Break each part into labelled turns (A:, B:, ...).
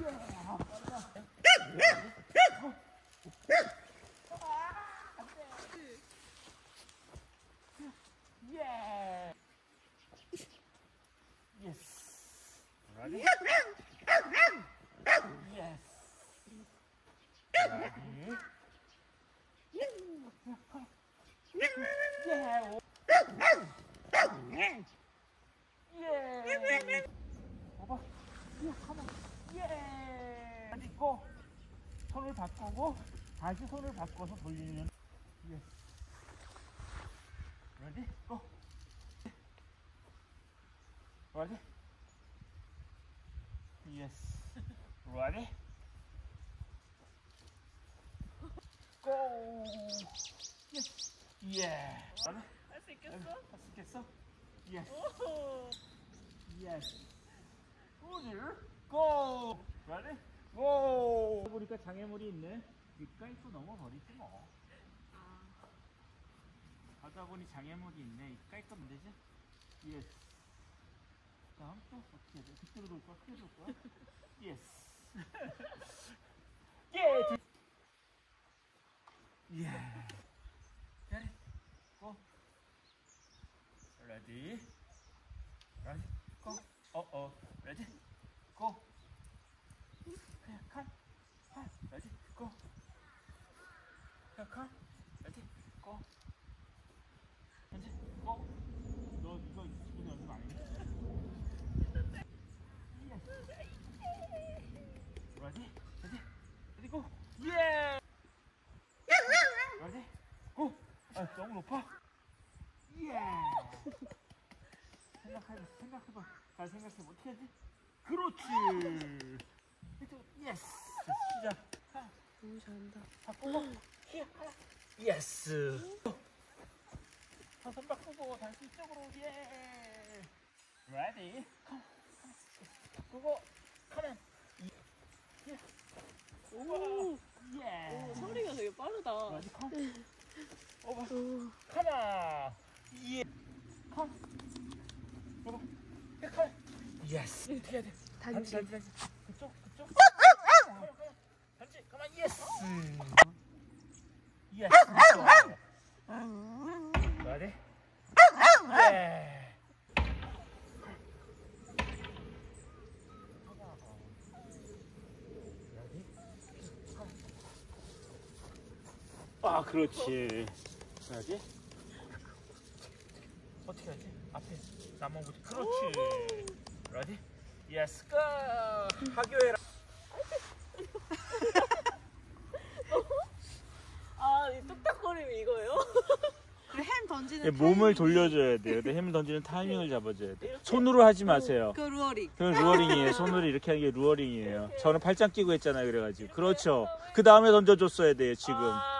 A: 예. 예스. Ready? Yes. Ready? Yeah. 예. 봐봐. 예. 있고 손을 바꾸고 다시 손을 바꿔서 돌리는. 예. Ready? Go. Ready? Yes. Ready? Go. Yes. Yeah. Ready?
B: 할 수 있겠어?
A: 할 수 있겠어? Yes.
B: 오.
A: Yes. Good. Go. Ready? Go. 보니까 장애물이 있네. 밑가입도 넘어버리지 뭐. 가다 보니 장애물이 있네. 밑가입 가면 되지? Yes. 다음 또 어떻게 해야 돼? 그쪽으로 돌 거야? 크게 돌 거야? Yes. 예. 예. Ready? Go. Ready? Ready? Go. Ready? Go. 칸. Ready? Go. 칸. Ready? Go. Ready? Go. 너 이거 지금 연습 안 했니? Ready? Ready? Go. 예. Ready? Go. 아, 너무 높아? 예. 생각해봐. 잘 생각해봐. 어떻게 하지? 그렇지. 예스. 시작.
B: 너무 잘한다.
A: 바꾸고. 히어. 예스. 손 바꾸고 다시 이쪽으로. 예. Ready? 바꾸고. 가면. 예.
B: 오.
A: 예.
B: 오, 소리가 되게 빠르다.
A: Ready? Come. 오버. 가마. 예. 컴. 오버. 컴. 예스. 어떻게 해야 돼? 단지. 그쪽. 단지. 가만. 예스. 예스. Ready? 예. 아, 그렇지. 해야지. 어떻게 하지? 앞에 나만 보지. 그렇지. Ready? Yes, go. 하교해라.
B: 아, 이 뚝딱거림이 이거예요?
C: 햄 던지는
A: 예, 몸을 돌려줘야 돼요. 근데 햄을 던지는 타이밍을 잡아줘야 돼. 손으로 하지 마세요.
C: 그 루어링.
A: 그건 루어링이에요. 손으로 이렇게 하는 게 루어링이에요. 저는 팔짱 끼고 했잖아요. 그래가지고. 그렇죠. 그 다음에 던져줬어야 돼요. 지금.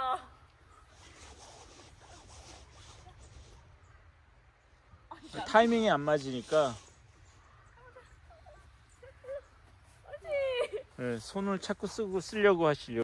A: 타이밍이 안 맞으니까. 네, 손을 자꾸 쓰려고 하시려고.